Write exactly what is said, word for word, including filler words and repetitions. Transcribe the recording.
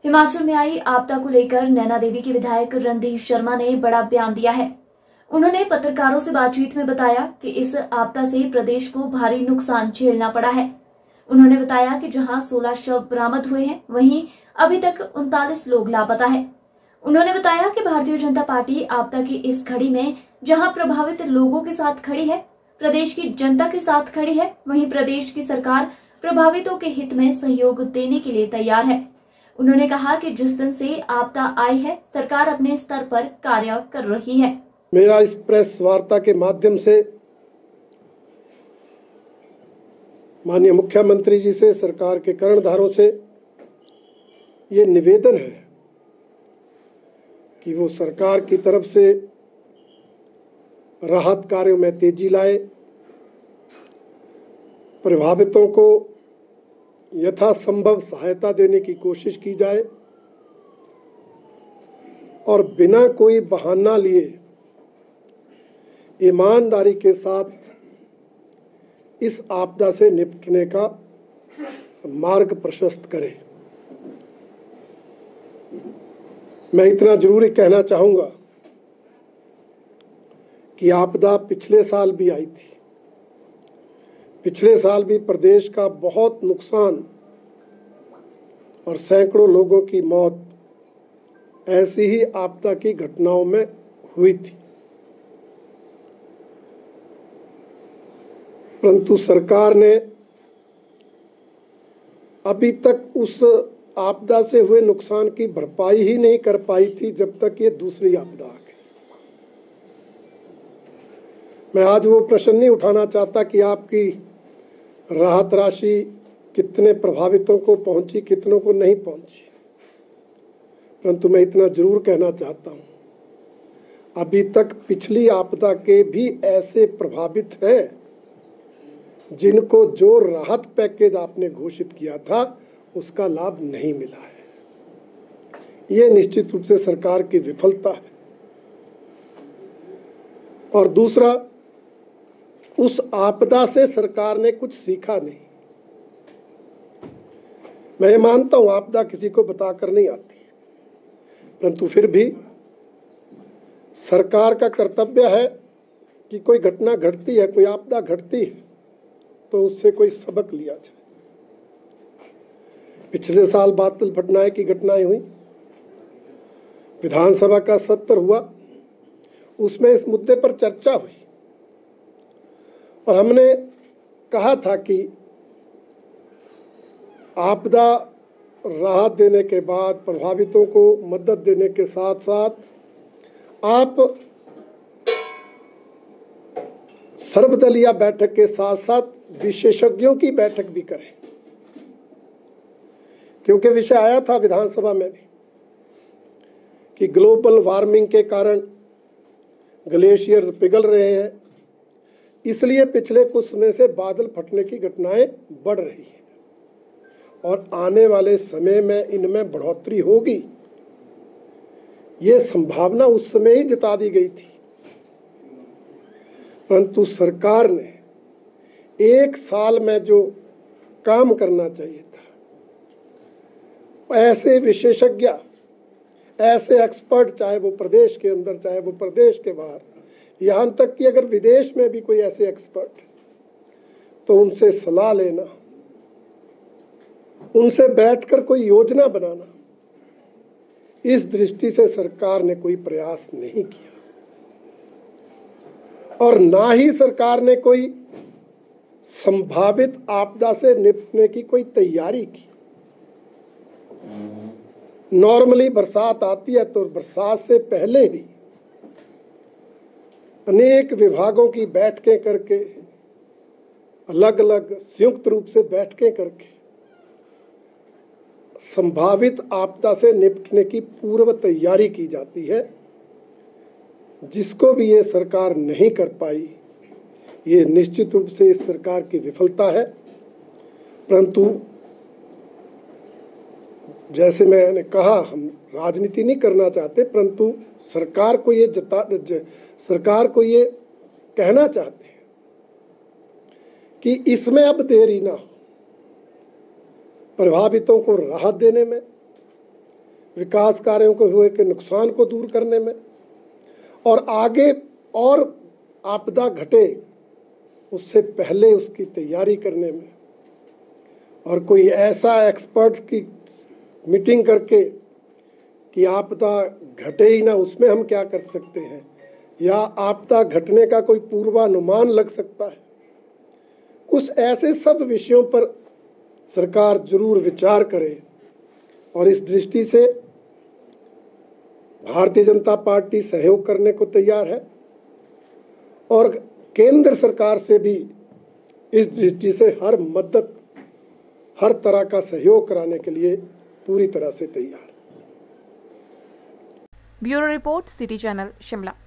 हिमाचल में आई आपदा को लेकर नैना देवी के विधायक रणधीर शर्मा ने बड़ा बयान दिया है। उन्होंने पत्रकारों से बातचीत में बताया कि इस आपदा से प्रदेश को भारी नुकसान झेलना पड़ा है। उन्होंने बताया कि जहां सोलह शव बरामद हुए हैं, वहीं अभी तक उनतालीस लोग लापता है। उन्होंने बताया कि भारतीय जनता पार्टी आपदा की इस घड़ी में जहां प्रभावित लोगों के साथ खड़ी है, प्रदेश की जनता के साथ खड़ी है, वहीं प्रदेश की सरकार प्रभावितों के हित में सहयोग देने के लिए तैयार है। उन्होंने कहा कि जिस दिन से आपदा आई है, सरकार अपने स्तर पर कार्य कर रही है। मेरा इस प्रेस वार्ता के माध्यम से माननीय मुख्यमंत्री जी से, सरकार के कर्णधारों से ये निवेदन है कि वो सरकार की तरफ से राहत कार्यों में तेजी लाए, प्रभावितों को यथासंभव सहायता देने की कोशिश की जाए और बिना कोई बहाना लिए ईमानदारी के साथ इस आपदा से निपटने का मार्ग प्रशस्त करें। मैं इतना जरूर कहना चाहूँगा कि आपदा पिछले साल भी आई थी। पिछले साल भी प्रदेश का बहुत नुकसान और सैकड़ों लोगों की मौत ऐसी ही आपदा की घटनाओं में हुई थी, परंतु सरकार ने अभी तक उस आपदा से हुए नुकसान की भरपाई ही नहीं कर पाई थी जब तक ये दूसरी आपदा आ गई। मैं आज वो प्रश्न नहीं उठाना चाहता कि आपकी राहत राशि कितने प्रभावितों को पहुंची, कितनों को नहीं पहुंची, परंतु मैं इतना जरूर कहना चाहता हूं, अभी तक पिछली आपदा के भी ऐसे प्रभावित हैं जिनको जो राहत पैकेज आपने घोषित किया था उसका लाभ नहीं मिला है। ये निश्चित रूप से सरकार की विफलता है। और दूसरा, उस आपदा से सरकार ने कुछ सीखा नहीं। मैं ये मानता हूं आपदा किसी को बताकर नहीं आती, परंतु फिर भी सरकार का कर्तव्य है कि कोई घटना घटती है, कोई आपदा घटती है, तो उससे कोई सबक लिया जाए। पिछले साल बादल फटनाए की घटनाएं हुई, विधानसभा का सत्र हुआ, उसमें इस मुद्दे पर चर्चा हुई और हमने कहा था कि आपदा राहत देने के बाद प्रभावितों को मदद देने के साथ साथ आप सर्वदलीय बैठक के साथ साथ विशेषज्ञों की बैठक भी करें, क्योंकि विषय आया था विधानसभा में भी कि ग्लोबल वार्मिंग के कारण ग्लेशियर्स पिघल रहे हैं, इसलिए पिछले कुछ समय से बादल फटने की घटनाएं बढ़ रही हैं और आने वाले समय में इनमें बढ़ोतरी होगी। ये संभावना उस समय ही जता दी गई थी, परंतु सरकार ने एक साल में जो काम करना चाहिए था, ऐसे विशेषज्ञ, ऐसे एक्सपर्ट, चाहे वो प्रदेश के अंदर चाहे वो प्रदेश के बाहर, यहाँ तक कि अगर विदेश में भी कोई ऐसे एक्सपर्ट, तो उनसे सलाह लेना, उनसे बैठकर कोई योजना बनाना, इस दृष्टि से सरकार ने कोई प्रयास नहीं किया और ना ही सरकार ने कोई संभावित आपदा से निपटने की कोई तैयारी की। नॉर्मली बरसात आती है तो बरसात से पहले ही अनेक विभागों की बैठकें करके, अलग अलग संयुक्त रूप से बैठकें करके संभावित आपदा से निपटने की पूर्व तैयारी की जाती है, जिसको भी ये सरकार नहीं कर पाई। ये निश्चित रूप से इस सरकार की विफलता है। परंतु जैसे मैंने कहा, हम राजनीति नहीं करना चाहते, परंतु सरकार को ये जता ज, सरकार को ये कहना चाहते हैं कि इसमें अब देरी ना हो। प्रभावितों को राहत देने में, विकास कार्यों को हुए के नुकसान को दूर करने में, और आगे और आपदा घटे उससे पहले उसकी तैयारी करने में, और कोई ऐसा एक्सपर्ट्स की मीटिंग करके कि आपदा घटे ही ना उसमें हम क्या कर सकते हैं, या आपदा घटने का कोई पूर्वानुमान लग सकता है, कुछ ऐसे सब विषयों पर सरकार जरूर विचार करे। और इस दृष्टि से भारतीय जनता पार्टी सहयोग करने को तैयार है और केंद्र सरकार से भी इस दृष्टि से हर मदद, हर तरह का सहयोग कराने के लिए पूरी तरह से तैयार है। Bureau report, city channel, Shimla.